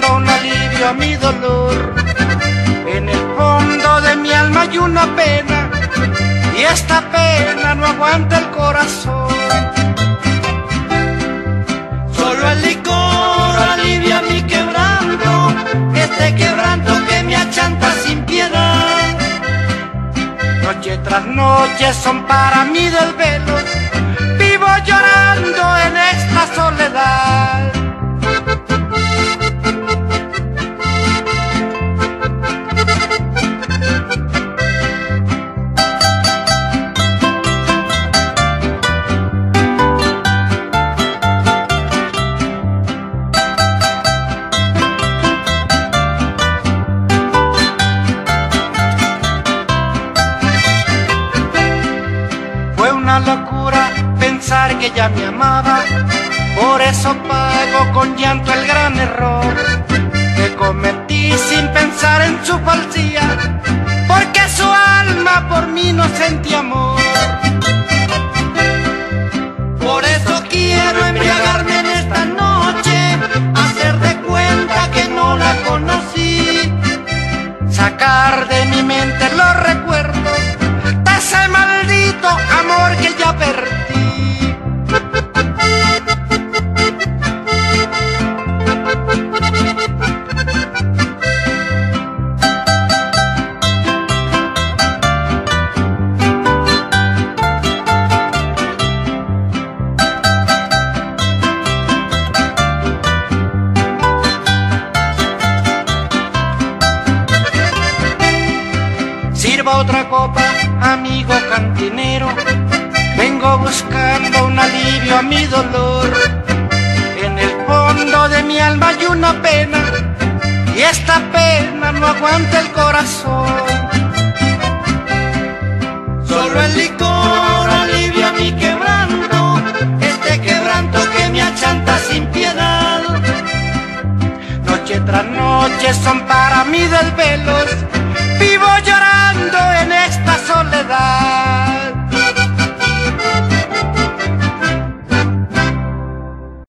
buscando un alivio a mi dolor. En el fondo de mi alma hay una pena, y esta pena no aguanta el corazón. Solo el licor alivia mi quebranto, este quebranto que me achanta sin piedad. Noche tras noche son para mí desvelos, vivo llorando en esta soledad. Una locura pensar que ella me amaba, por eso pago con llanto el gran error que cometí sin pensar en su falsía, porque su alma por mí no sentía amor. Por eso quiero embriagarme en esta noche, hacer de cuenta que no la conocí, sacar de mi mente los recuerdos de ese maldito amor que ya perdí. Sirva otra copa, amigo cantinero, vengo buscando un alivio a mi dolor. En el fondo de mi alma hay una pena, y esta pena no aguanta el corazón. Solo el licor alivia mi quebranto, este quebranto que me achanta sin piedad. Noche tras noche son para mí desvelos, vivo llorando en esta soledad.